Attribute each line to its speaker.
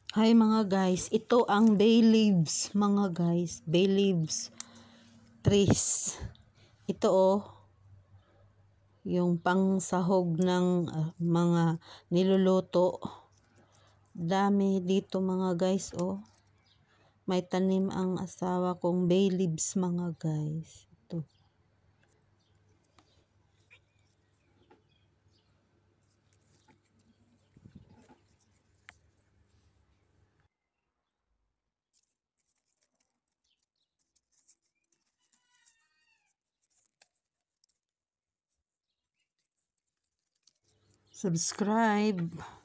Speaker 1: Hi mga guys, ito ang bay leaves mga guys, bay leaves trees. Ito yung pangsahog ng mga niluluto. Dami dito mga guys May tanim ang asawa kong bay leaves mga guys. Ito. Subscribe.